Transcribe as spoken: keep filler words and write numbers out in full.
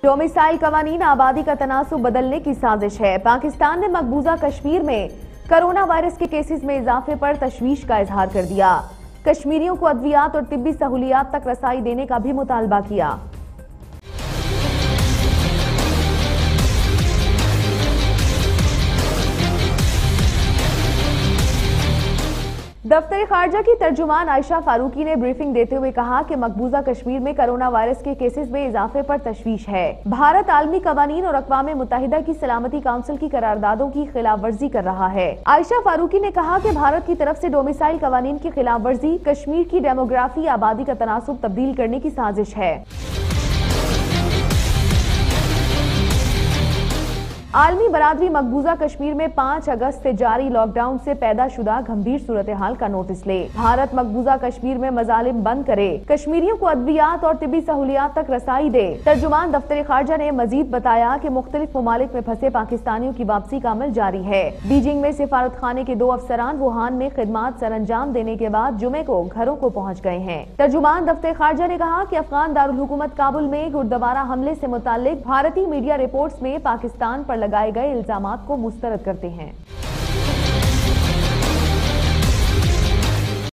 Domicile कवानीन आबादी का तनासुब बदलने की साजिश है। पाकिस्तान ने मकबूजा कश्मीर में कोरोना वायरस के केसेस में इजाफे पर तशवीश का इजहार कर दिया। कश्मीरियों को अद्वियात और तिब्बी सहूलियात तक रसाई देने का भी मुतालबा किया। दफ्तर खारजा की तर्जुमान आयशा फारूकी ने ब्रीफिंग देते हुए कहा कि मकबूजा कश्मीर में कोरोना वायरस के केसेस में इजाफे पर तशवीश है। भारत आलमी कवानीन और अक़वाम मुत्तहिदा की सलामती काउंसिल की करारदादों की खिलाफ वर्जी कर रहा है। आयशा फारूकी ने कहा कि भारत की तरफ से डोमिसाइल कवानीन की खिलाफ वर्जी कश्मीर की डेमोग्राफी आबादी का तनासुब तब्दील करने की साजिश है। आलमी बरादरी मकबूजा कश्मीर में पाँच अगस्त से जारी लॉकडाउन से पैदा शुदा गंभीर सूरत हाल का नोटिस ले। भारत मकबूजा कश्मीर में मजालिम बंद करे, कश्मीरियों को अद्वियात और तिब्बी सहूलियात तक रसाई दे। तर्जुमान दफ्तर खारजा ने मजीद बताया कि मुख्तलिफ ममालिक में फंसे पाकिस्तानियों की वापसी का अमल जारी है। बीजिंग में सिफारत खाने के दो अफसरान वुहान में खिदमात सर अंजाम देने के बाद जुमे को घरों को पहुँच गए हैं। तर्जुमान दफ्तर खारजा ने कहा कि अफगान दारुल हुकूमत काबुल में गुरुद्वारा हमले से मुताल्लिक भारतीय मीडिया रिपोर्ट्स में पाकिस्तान पर लगाए गए इल्जामात को मुस्तरद करते हैं।